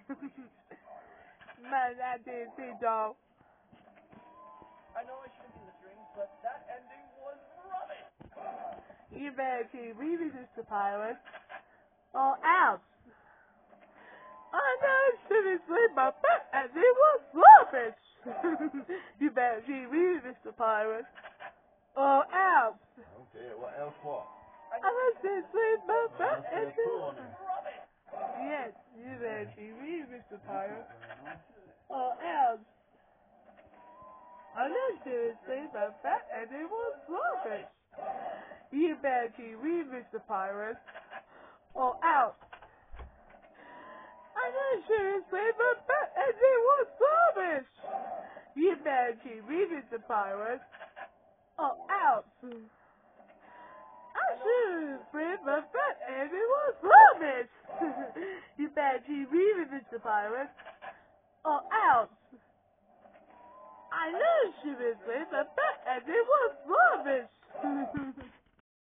Man, that didn't see, dog. I know I shouldn't be littering, but that ending was rubbish. You better keep reading this, Papyrus, or else. I know seriously, my butt and it was rubbish. You better keep reading this, Papyrus, or else. Okay, what else what? I know seriously, my butt and it Cool, was isn't it? Rubbish. Yes, you better keep reading this, Papyrus, or else. I know seriously, my butt and it was rubbish. You better keep reading this, Papyrus, or else. I know seriously, my butt and it was rubbish. You better keep reading, Papyrus, or else. I seriously, my butt and it was rubbish. You better keep reading this, Papyrus, or else. I know seriously, my butt and it